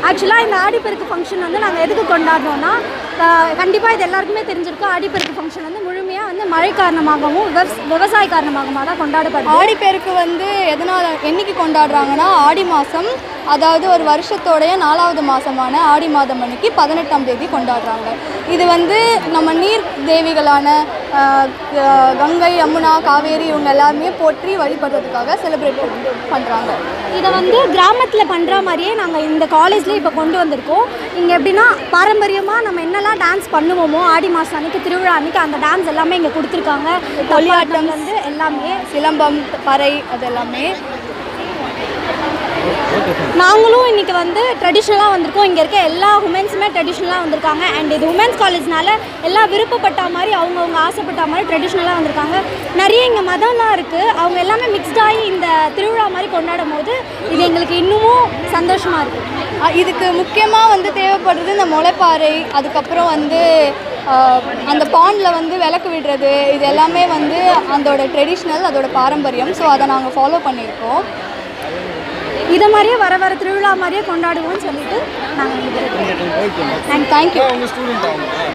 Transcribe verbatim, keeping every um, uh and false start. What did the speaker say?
ஆக்சுவலாக இந்த ஆடிப்பெருக்கு ஃபங்க்ஷன் வந்து நாங்கள் எதுக்கு கொண்டாடுறோன்னா, கண்டிப்பாக இது எல்லாருக்குமே தெரிஞ்சிருக்கும். ஆடிப்பெருக்கு ஃபங்க்ஷன் வந்து முழுமையாக வந்து மழை காரணமாகவும் விவஸ் விவசாய காரணமாகவும் தான் கொண்டாடப்படுது. ஆடிப்பெருக்கு வந்து எதனால் என்னைக்கு கொண்டாடுறாங்கன்னா, ஆடி மாதம், அதாவது ஒரு வருஷத்தோடைய நாலாவது மாதமான ஆடி மாதம் அன்னைக்கு பதினெட்டாம் தேதி கொண்டாடுறாங்க. இது வந்து நம்ம நீர் தேவிகளான கங்கை, யமுனா, காவேரி இவங்க எல்லாருமே போற்றி வழிபடுறதுக்காக செலிப்ரேட் பண்ணுறாங்க. இதை வந்து கிராமத்தில் பண்ணுற மாதிரியே நாங்கள் இந்த காலேஜில் இப்போ கொண்டு வந்திருக்கோம். இங்கே எப்படின்னா பாரம்பரியமாக நம்ம என்னெல்லாம் டான்ஸ் பண்ணுவோமோ ஆடி மாதம் அன்றைக்கி, திருவிழா அன்றைக்கி அந்த டான்ஸ் எல்லாமே இங்கே கொடுத்துருக்காங்க. ஒளியாட்டம் வந்து எல்லாமே, சிலம்பம், பறை, அது எல்லாமே. நாங்களும் இன்றைக்கி வந்து ட்ரெடிஷ்னலாக வந்திருக்கோம். இங்கே இருக்க எல்லா உமன்ஸுமே ட்ரெடிஷ்னலாக வந்திருக்காங்க. அண்ட் இது உமன்ஸ் காலேஜ்னால எல்லாம் விருப்பப்பட்ட மாதிரி, அவங்கவுங்க ஆசைப்பட்ட மாதிரி ட்ரெடிஷ்னலாக வந்திருக்காங்க. நிறைய இங்கே மதம்லாம் இருக்குது. அவங்க எல்லாமே மிக்ஸ்டாகி இந்த திருவிழா மாதிரி கொண்டாடும் போது இது எங்களுக்கு இன்னமும் சந்தோஷமாக இருக்குது. இதுக்கு முக்கியமாக வந்து தேவைப்படுறது இந்த முளைப்பாறை, அதுக்கப்புறம் வந்து அந்த பாண்டில் வந்து விளக்கு விடுறது, இது எல்லாமே வந்து அதோட ட்ரெடிஷ்னல், அதோட பாரம்பரியம். ஸோ அதை நாங்கள் ஃபாலோ பண்ணியிருக்கோம். இதை மாதிரியே வர வர திருவிழா மாதிரியே கொண்டாடுவோம்னு சொல்லிட்டு நாங்கள் தேங்க்யூ.